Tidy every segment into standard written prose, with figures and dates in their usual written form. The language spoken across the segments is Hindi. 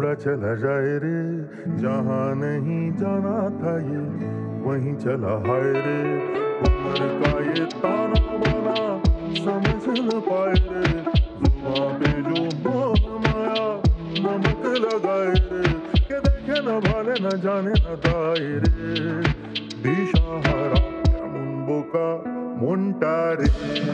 उड़ा चला जाए रे, जहाँ नहीं जाना था ये वहीं चला हाय रे। उम्र का ये ताना बाना समझ न पाए रे, जुबां पे जो मोह माया नमक लगाए रे, के देखे न भाले न जाने न दाए रे। दिशाहारा मुंबो का मुंटारे,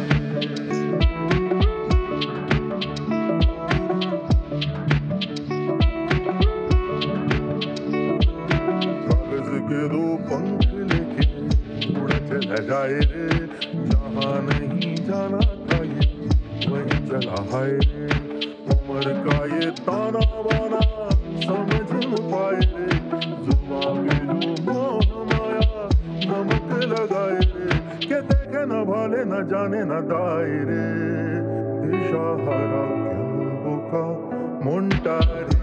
के दो पंख लेके उड़ा चला जाए रे, जहाँ नहीं जाना था ये वहीं चला हाय रे। उम्र का ये ताना बाना समझ न पाए रे, जुबां पे जो मोह माया नमक लगाए रे, के देखे न भाले न जाने न दाए रे। दिशाहारा क्यों का मुंटा रे।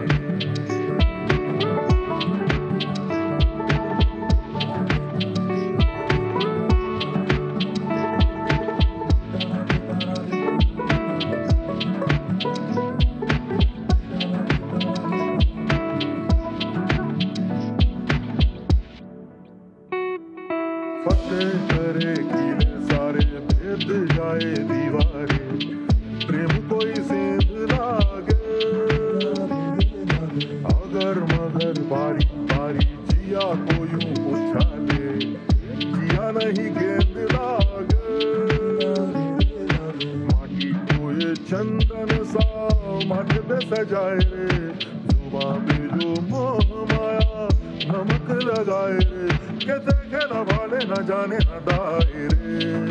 फतेह करे कीले सारे, भेद जाए दीवारें, प्रेम कोई सेंध लागे। अगर मगर बारी बारी जिया को यूं उछाले, जिया नहीं गेंद लागे। माटी को ये चंदन सा माथे पे सजाए रे, जुबां पे जो मोह माया नमक लगाए रे, के देखे न भाले न जाने न दाए रे।